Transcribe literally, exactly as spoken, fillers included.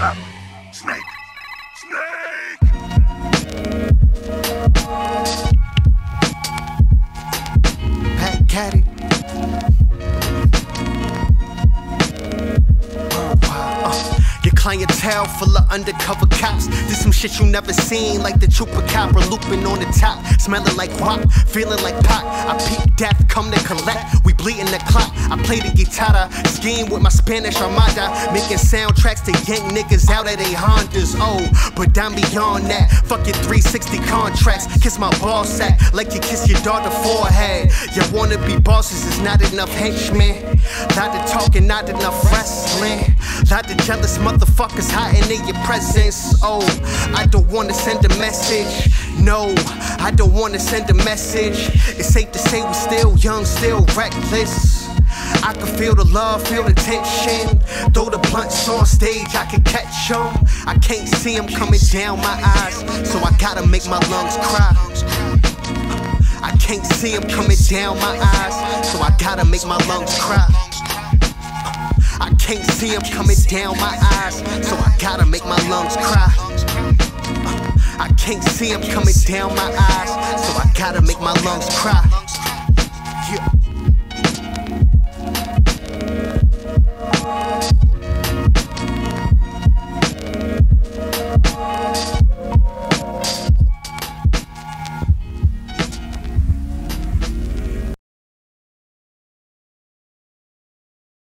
Snake! Snake! Pat Caddy. Your clientele full of undercover cops. Did some shit you never seen, like the chupacabra looping on the top, smelling like wop, feeling like pop. I peep death, come to collect. We bleeding the clock. I play the guitarra, scheme with my Spanish armada, making soundtracks to yank niggas out of they Hondas. Oh, but I'm beyond that. Fuck your three sixty contracts. Kiss my ball sack like you kiss your daughter forehead. You wanna be bosses, it's not enough henchmen. Lot of talking, not enough wrestling. Lot of jealous motherfuckers hiding in your presence. Oh, I don't wanna send a message. No, I don't wanna send a message. It's safe to say we still young, still reckless. I can feel the love, feel the tension. Throw the blunts on stage, I can catch them. I can't see them coming down my eyes, so I gotta make my lungs cry. I can't see them coming down my eyes, so I gotta make my lungs cry. I can't see him coming down my eyes, so I gotta make my lungs cry. I can't see him coming down my eyes, so I gotta make my lungs cry.